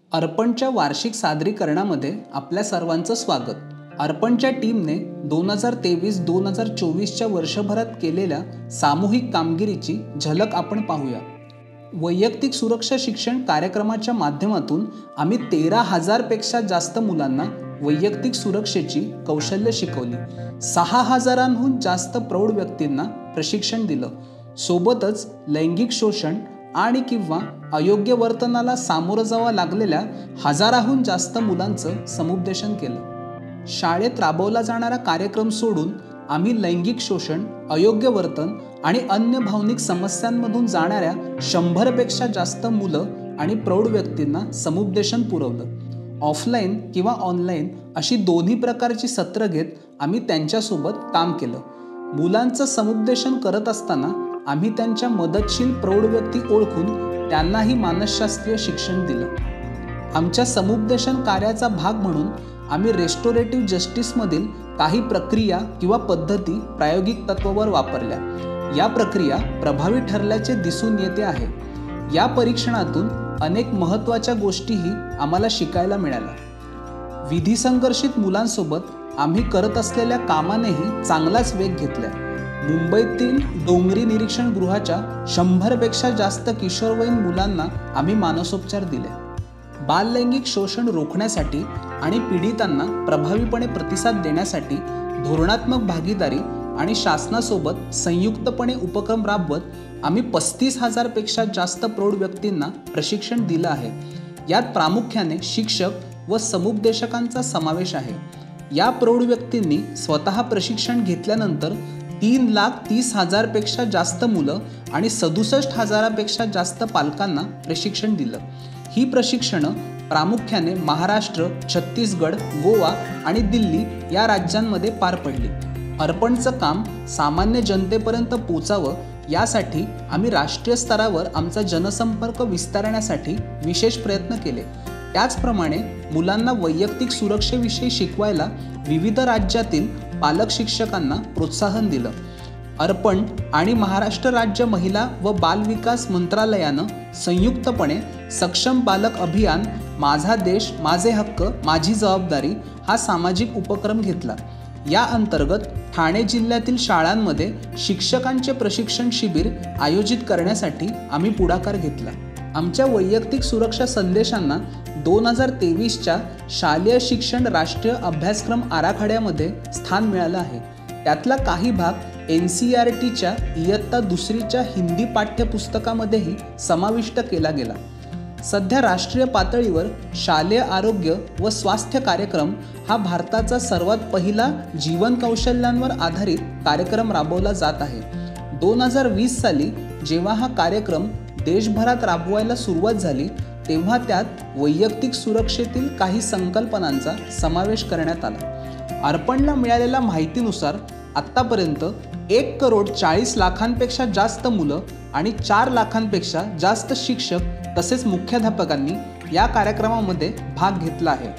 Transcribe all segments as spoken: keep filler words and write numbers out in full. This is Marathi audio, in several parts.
अर्पणच्या वार्षिक सादरीकरणामध्ये आपल्या सर्वांचं स्वागत. अर्पणच्या टीमने दोन हजार तेवीस दोन हजार चोवीसच्या वर्षभरात केलेल्या सामूहिक कामगिरीची झलक आपण पाहूया. वैयक्तिक सुरक्षा शिक्षण कार्यक्रमाच्या माध्यमातून आम्ही तेरा हजार पेक्षा जास्त मुलांना वैयक्तिक सुरक्षेची कौशल्य शिकवली. सहा हजारांहून जास्त प्रौढ व्यक्तींना प्रशिक्षण दिलं. सोबतच लैंगिक शोषण आणि किंवा अयोग्य वर्तनाला सामोरं जावं लागलेल्या हजाराहून जास्त मुलांचं समुपदेशन केलं. शाळेत राबवला जाणारा कार्यक्रम सोडून आम्ही लैंगिक शोषण, अयोग्य वर्तन आणि अन्य भावनिक समस्यांमधून जाणाऱ्या शंभरपेक्षा जास्त मुलं आणि प्रौढ व्यक्तींना समुपदेशन पुरवलं. ऑफलाईन किंवा ऑनलाईन अशी दोन्ही प्रकारची सत्र घेत आम्ही त्यांच्यासोबत काम केलं. मुलांचं समुपदेशन करत असताना आम्ही त्यांच्या मदतशील प्रौढ व्यक्ती ओळखून त्यांनाही मानसशास्त्रीय शिक्षण दिलं. आमच्या समुपदेशन कार्याचा भाग म्हणून आम्ही रेस्टोरेटिव्ह जस्टिसमधील काही प्रक्रिया किंवा पद्धती प्रायोगिक तत्वावर वापरल्या. या प्रक्रिया प्रभावी ठरल्याचे दिसून येते आहे. या परीक्षणातून अनेक महत्त्वाच्या गोष्टीही आम्हाला शिकायला मिळाल्या. विधिसंघर्षित मुलांसोबत आम्ही करत असलेल्या कामानेही चांगलाच वेग घेतला. मुंबईतील डोंगरी निरीक्षण गृहाच्या शंभरपेक्षा जास्त किशोरवयीन मुलांना आम्ही मानसोपचार दिले. बाललैंगिक शोषण रोखण्यासाठी आणि पीडितांना प्रभावीपणे प्रतिसाद देण्यासाठी धोरणात्मक भागीदारी आणि शासनासोबत संयुक्तपणे उपक्रम राबवत आम्ही पस्तीस हजारपेक्षा जास्त प्रौढ व्यक्तींना प्रशिक्षण दिलं आहे. यात प्रामुख्याने शिक्षक व समुपदेशकांचा समावेश आहे. या प्रौढ व्यक्तींनी स्वतः प्रशिक्षण घेतल्यानंतर तीन लाख तीस हजारपेक्षा जास्त मुलं आणि सदुसष्ट हजारापेक्षा जास्त पालकांना प्रशिक्षण दिलं. ही प्रशिक्षणं प्रामुख्याने महाराष्ट्र, छत्तीसगड, गोवा आणि दिल्ली या राज्यांमध्ये पार पडली. अर्पणचं काम सामान्य जनतेपर्यंत पोचावं यासाठी आम्ही राष्ट्रीय स्तरावर आमचा जनसंपर्क विस्तारण्यासाठी विशेष प्रयत्न केले. त्याचप्रमाणे मुलांना वैयक्तिक सुरक्षेविषयी शिकवायला विविध राज्यातील पालक शिक्षकांना प्रोत्साहन दिलं. अर्पण आणि महाराष्ट्र राज्य महिला व बाल विकास मंत्रालयानं संयुक्तपणे सक्षम बालक अभियान, माझा देश माझे हक्क माझी जबाबदारी हा सामाजिक उपक्रम घेतला. या अंतर्गत ठाणे जिल्ह्यातील शाळांमध्ये शिक्षकांचे प्रशिक्षण शिबिर आयोजित करण्यासाठी आम्ही पुढाकार घेतला. आमच्या वैयक्तिक सुरक्षा संदेशांना दोन हजार तेवीसच्या शालेय शिक्षण राष्ट्रीय अभ्यासक्रम आराखड्यामध्ये स्थान मिळालं आहे. त्यातला काही भाग एन सी आर टीच्या इयत्ता दुसरीच्या हिंदी पाठ्यपुस्तकामध्येही समाविष्ट केला गेला. सध्या राष्ट्रीय पातळीवर शालेय आरोग्य व स्वास्थ्य कार्यक्रम हा भारताचा सर्वात पहिला जीवन कौशल्यांवर आधारित कार्यक्रम राबवला जात आहे. दोन हजार वीस साली जेव्हा हा कार्यक्रम देशभरात राबवायला सुरुवात झाली तेव्हा त्यात वैयक्तिक सुरक्षेतील काही संकल्पनांचा समावेश करण्यात आला. अर्पणला मिळालेल्या माहितीनुसार आत्तापर्यंत एक करोड चाळीस लाखांपेक्षा जास्त मुलं आणि चार लाखांपेक्षा जास्त शिक्षक तसेच मुख्याध्यापकांनी या कार्यक्रमामध्ये भाग घेतला आहे.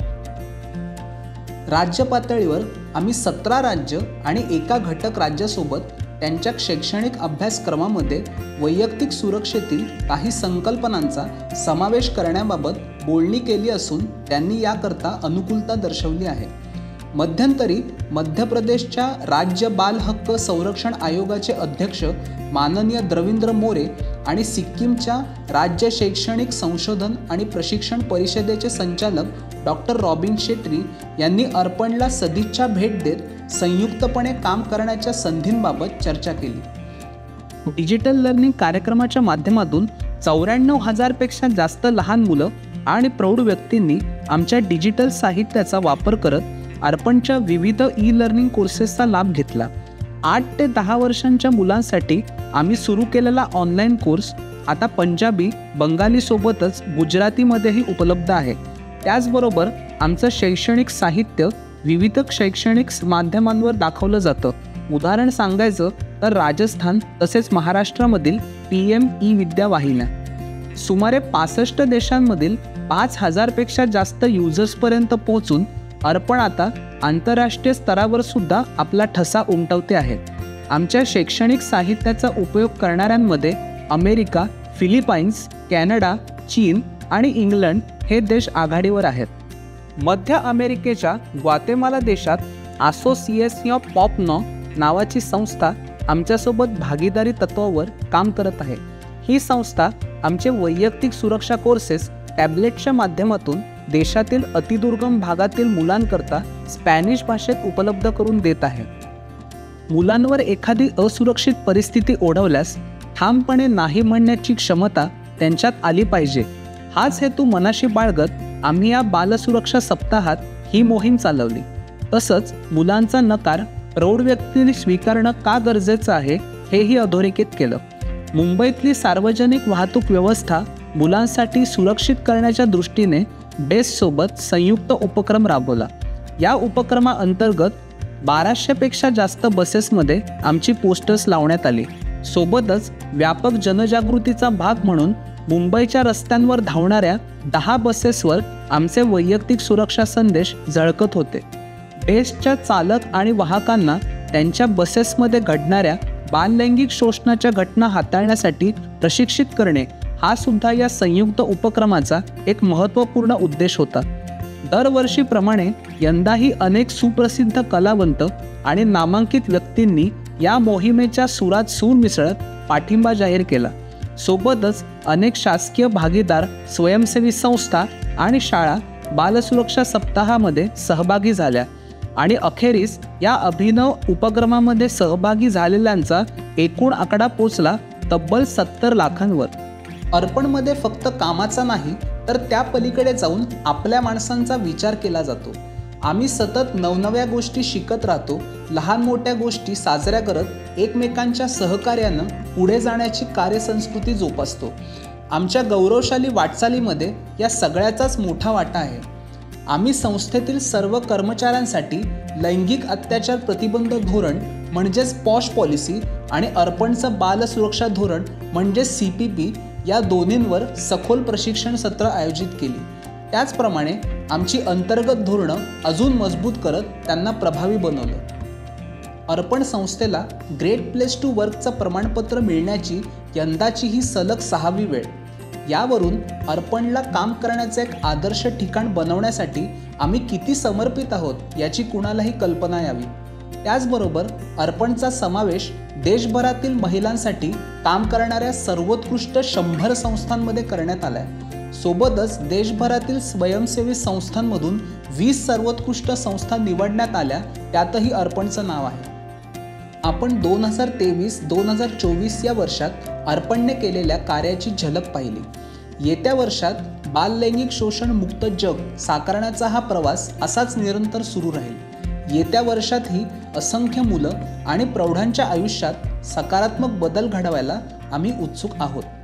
राज्य पातळीवर आम्ही सतरा राज्य आणि एका घटक राज्यासोबत त्यांच्या शैक्षणिक अभ्यासक्रमामध्ये वैयक्तिक सुरक्षेतील काही संकल्पनांचा समावेश करण्याबाबत बोलणी केली असून त्यांनी याकरता अनुकूलता दर्शवली आहे. मध्यंतरी मध्य प्रदेशच्या राज्य बाल हक्क संरक्षण आयोगाचे अध्यक्ष माननीय द्रविंद्र मोरे आणि सिक्कीमच्या राज्य शैक्षणिक संशोधन आणि प्रशिक्षण परिषदेचे संचालक डॉक्टर रॉबिन शेट्टी यांनी अर्पणला सदिच्छा भेट देत संयुक्तपणे काम करण्याच्या संधींबाबत चर्चा केली. डिजिटल लर्निंग कार्यक्रमाच्या माध्यमातून चौऱ्याण्णव हजारपेक्षा जास्त लहान मुलं आणि प्रौढ व्यक्तींनी आमच्या डिजिटल साहित्याचा वापर करत अर्पणच्या विविध ई लर्निंग कोर्सेसचा लाभ घेतला. आठ ते दहा वर्षांच्या मुलांसाठी आम्ही सुरू केलेला ऑनलाईन कोर्स आता पंजाबी, बंगालीसोबतच गुजरातीमध्येही उपलब्ध आहे. त्याचबरोबर आमचं शैक्षणिक साहित्य विविध शैक्षणिक माध्यमांवर दाखवलं जातं. उदाहरण सांगायचं तर राजस्थान तसेच महाराष्ट्रामधील पी एम ई विद्या वाहिन्या. सुमारे पासष्ट देशांमधील पाच हजारपेक्षा जास्त युजर्सपर्यंत पोहोचून अर्पण आता आंतरराष्ट्रीय स्तरावर सुद्धा आपला ठसा उमटवते आहे. आमच्या शैक्षणिक साहित्याचा उपयोग करणाऱ्यांमध्ये अमेरिका, फिलिपाईन्स, कॅनडा, चीन, आणि इंग्लंड हे देश आघाडीवर आहेत। मध्य अमेरिकेच्या ग्वातेमाला देशात असोसिएशन ऑफ पॉपनो नावाची संस्था आमच्यासोबत भागीदारी तत्वावर काम करत आहे। ही संस्था आमचे वैयक्तिक सुरक्षा कोर्सेस टॅबलेटच्या माध्यमातून देशातील अतिदुर्गम भागातील मुलांकरता स्पॅनिश भाषेत उपलब्ध करून देत आहे। मुलांवर एखादी असुरक्षित परिस्थिती ओढवल्यास ठामपणे नाही म्हणण्याची क्षमता त्यांच्यात आली पाहिजे, हाच हेतू मनाशी बाळगत आम्ही या बालसुरक्षा सप्ताहात ही मोहीम चालवली। तसंच मुलांचा नकार प्रौढ व्यक्तीने स्वीकारणं का गरजेचं आहे हेही अधोरेखित केलं। मुंबईतली सार्वजनिक वाहतूक व्यवस्था मुलांसाठी सुरक्षित करण्याच्या दृष्टीने बेस्टसोबत संयुक्त उपक्रम राबवला। या उपक्रमाअंतर्गत बाराशेपेक्षा जास्त बसेसमध्ये आमची पोस्टर्स लावण्यात आली। सोबतच व्यापक जनजागृतीचा भाग म्हणून मुंबईच्या रस्त्यांवर धावणाऱ्या दहा बसेसवर आमचे वैयक्तिक सुरक्षा संदेश झळकत होते। बेस्टच्या चालक आणि वाहकांना त्यांच्या बसेसमध्ये घडणाऱ्या बाललैंगिक शोषणाच्या घटना हाताळण्यासाठी प्रशिक्षित करणे हा सुद्धा या संयुक्त उपक्रमाचा एक महत्त्वपूर्ण उद्देश होता। दरवर्षीप्रमाणे यंदाही अनेक सुप्रसिद्ध कलावंत आणि नामांकित व्यक्तींनी या मोहिमेच्या सुरात सूर मिसळत पाठिंबा जाहीर केला। सोबतच अनेक शासकीय भागीदार, स्वयंसेवी संस्था आणि शाळा बालसुरक्षा सप्ताहामध्ये सहभागी झाल्या आणि अखेरीस या अभिनव उपक्रमामध्ये सहभागी झालेल्यांचा एकूण आकडा पोचला तब्बल सत्तर लाखांवर। अर्पणमध्ये फक्त कामाचा नाही तर त्या पलीकडे जाऊन आपल्या माणसांचा विचार केला जातो। आम्ही सतत नवनव्या गोष्टी शिकत राहतो, लहान मोठ्या गोष्टी साजऱ्या करत एकमेकांच्या सहकार्यानं पुढे जाण्याची कार्यसंस्कृती जोपासतो। आमच्या गौरवशाली वाटचालीमध्ये या सगळ्याचाच मोठा वाटा आहे। आम्ही संस्थेतील सर्व कर्मचाऱ्यांसाठी लैंगिक अत्याचार प्रतिबंध धोरण म्हणजेच पॉश पॉलिसी आणि अर्पणचं बाल सुरक्षा धोरण म्हणजे सी पी पी या दोन्हींवर सखोल प्रशिक्षण सत्र आयोजित केली। त्याचप्रमाणे आमची अंतर्गत धोरणं अजून मजबूत करत त्यांना प्रभावी बनवलं। अर्पण संस्थेला ग्रेट प्लेस टू वर्कचं प्रमाणपत्र मिळण्याची यंदाची ही सलग सहावी वेळ। यावरून अर्पणला काम करण्याचं एक आदर्श ठिकाण बनवण्यासाठी आम्ही किती समर्पित आहोत याची कुणालाही कल्पना यावी। त्याचबरोबर अर्पणचा समावेश देशभरातील महिलांसाठी काम करणाऱ्या सर्वोत्कृष्ट शंभर संस्थांमध्ये करण्यात आला आहे। सोबतच देशभरातील स्वयंसेवी संस्थांमधून वीस सर्वोत्कृष्ट संस्था निवडण्यात आल्या, त्यातही अर्पणचं नाव आहे। आपण दोन हजार तेवीस दोन हजार चोवीस या वर्षात अर्पणने केलेल्या कार्याची झलक पाहिली। येत्या वर्षात बाललैंगिक शोषण मुक्त जग साकारण्याचा हा प्रवास असाच निरंतर सुरू राहील। येत्या वर्षातही असंख्य मुलं आणि प्रौढांच्या आयुष्यात सकारात्मक बदल घडवायला आम्ही उत्सुक आहोत।